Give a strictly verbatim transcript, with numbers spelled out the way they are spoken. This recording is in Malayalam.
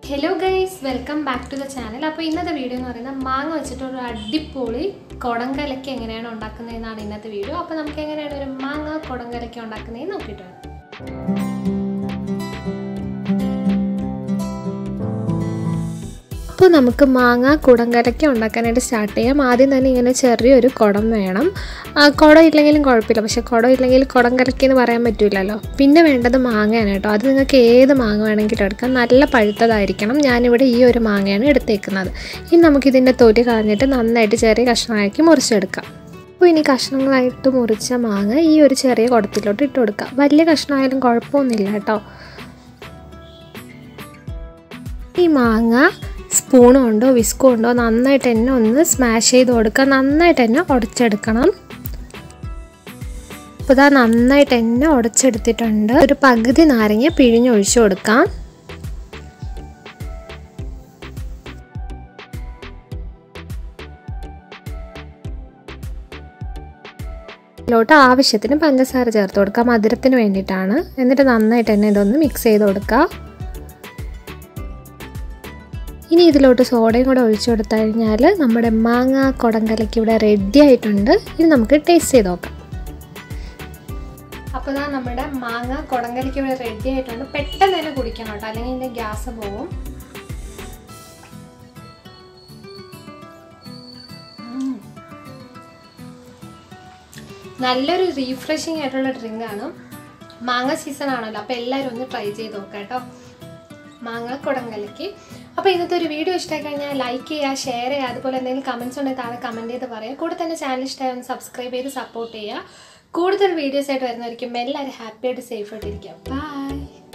Hello guys, welcome back to the channel. അപ്പോൾ ഇന്നത്തെ വീഡിയോ എന്ന് പറയുന്നത് മാങ്ങ വെച്ചിട്ട് ഒരു അടിപൊളി കൊടങ്കലക്ക എങ്ങനെയാണ് ഉണ്ടാക്കുന്നതെന്നാണ് ഇന്നത്തെ വീഡിയോ. അപ്പോൾ നമുക്ക് എങ്ങനെയാണ് ഒരു മാങ്ങ കൊടങ്കലക്ക ഉണ്ടാക്കുന്നതെന്ന് നോക്കിയിട്ട് വരാം. അപ്പോൾ നമുക്ക് മാങ്ങ കുടങ്കലക്ക ഉണ്ടാക്കാനായിട്ട് സ്റ്റാർട്ട് ചെയ്യാം. ആദ്യം തന്നെ ഇങ്ങനെ ചെറിയൊരു കുടം വേണം. കുടം ഇല്ലെങ്കിലും കുഴപ്പമില്ല, പക്ഷേ കുടം ഇല്ലെങ്കിൽ കുടങ്കലക്ക എന്ന് പറയാൻ പറ്റില്ലല്ലോ. പിന്നെ വേണ്ടത് മാങ്ങയാണ് കേട്ടോ. അത് നിങ്ങൾക്ക് ഏത് മാങ്ങ വേണമെങ്കിലും എടുക്കാം, നല്ല പഴുത്തതായിരിക്കണം. ഞാനിവിടെ ഈ ഒരു മാങ്ങയാണ് എടുത്തേക്കുന്നത്. ഇനി നമുക്കിതിൻ്റെ തൊലി കളഞ്ഞിട്ട് നന്നായിട്ട് ചെറിയ കഷ്ണമാക്കി മുറിച്ചെടുക്കാം. അപ്പോൾ ഇനി കഷ്ണങ്ങളായിട്ട് മുറിച്ച മാങ്ങ ഈ ഒരു ചെറിയ കുടത്തിലോട്ട് ഇട്ട് കൊടുക്കാം. വലിയ കഷ്ണമായാലും കുഴപ്പമൊന്നുമില്ല കേട്ടോ. ഈ മാങ്ങ സ്പൂൺ കൊണ്ടോ വിസ്ക് കൊണ്ടോ നന്നായിട്ട് തന്നെ ഒന്ന് സ്മാഷ് ചെയ്ത് കൊടുക്കുക. നന്നായിട്ട് തന്നെ ഉടച്ചെടുക്കണം. അപ്പോൾ ഇതാ നന്നായിട്ട് തന്നെ ഉടച്ചെടുത്തിട്ടുണ്ട്. ഒരു പകുതി നാരങ്ങ പിഴിഞ്ഞൊഴിച്ചു കൊടുക്കാം. ഇതിലോട്ട് ആവശ്യത്തിന് പഞ്ചസാര ചേർത്ത് കൊടുക്കാം, മധുരത്തിന് വേണ്ടിയിട്ടാണ്. എന്നിട്ട് നന്നായിട്ട് തന്നെ ഇതൊന്ന് മിക്സ് ചെയ്ത് കൊടുക്കുക. ഇനി ഇതിലോട്ട് സോഡയും കൂടെ ഒഴിച്ചു കൊടുത്തു കഴിഞ്ഞാൽ നമ്മുടെ മാങ്ങ കൊടങ്കലക്ക ഇവിടെ റെഡി ആയിട്ടുണ്ട്. ഇനി നമുക്ക് ടേസ്റ്റ് ചെയ്ത് നോക്കാം. അപ്പോൾ ഇതാ നമ്മുടെ മാങ്ങ കൊടങ്കലക്ക ഇവിടെ റെഡി ആയിട്ടുണ്ട്. പെട്ടെന്ന് തന്നെ കുടിക്കണം കേട്ടോ, അല്ലെങ്കിൽ ഇതിൻ്റെ ഗ്യാസ് പോകും. നല്ലൊരു റീഫ്രഷിങ് ആയിട്ടുള്ള ഡ്രിങ്കാണ്. മാങ്ങ സീസൺ ആണല്ലോ, അപ്പോൾ എല്ലാവരും ഒന്ന് ട്രൈ ചെയ്ത് നോക്കാം കേട്ടോ, മാങ്ങ കൊടങ്കലക്ക. അപ്പോൾ ഇന്നത്തെ ഒരു വീഡിയോ ഇഷ്ടമായി കഴിഞ്ഞാൽ ലൈക്ക് ചെയ്യുക, ഷെയർ ചെയ്യുക, അതുപോലെ എന്തെങ്കിലും കമൻറ്റ്സ് ഉണ്ടെങ്കിൽ താഴെ കമൻറ്റ് ചെയ്ത് പറയുക. കൂടെ തന്നെ ചാനൽ ഇഷ്ടമായി ഒന്ന് സബ്സ്ക്രൈബ് ചെയ്ത് സപ്പോർട്ട് ചെയ്യുക. കൂടുതൽ വീഡിയോസ് ആയിട്ട് വരുന്നവരിക്കും എല്ലാവരും ഹാപ്പി ആയിട്ട് സേഫ് ആയിട്ടിരിക്കുക. ബൈ.